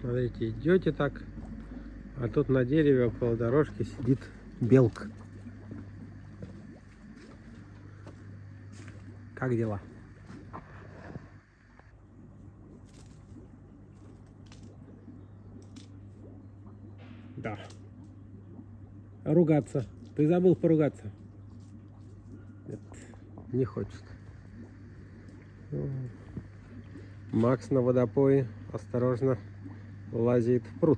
Смотрите, идете так, а тут на дереве около дорожки сидит белка. Как дела? Да. Ругаться. Ты забыл поругаться? Нет, не хочет. Макс на водопое осторожно лазит в пруд.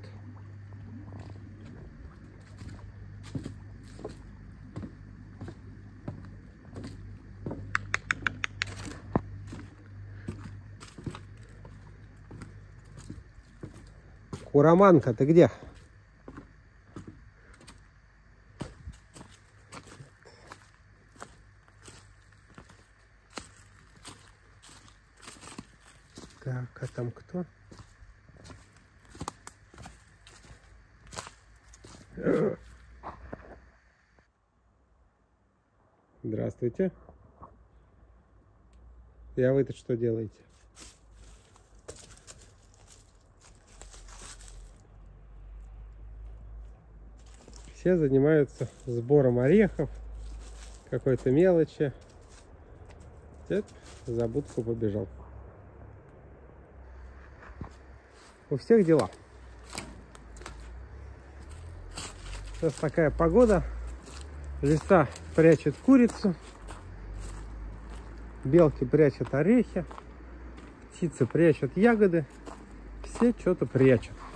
Кураманка, ты где? Так, а там кто? Здравствуйте. А вы-то что делаете? Все занимаются сбором орехов, какой-то мелочи. Дед за будку побежал. У всех дела. Сейчас такая погода. Лиса прячет курицу. Белки прячут орехи. Птицы прячут ягоды. Все что-то прячут.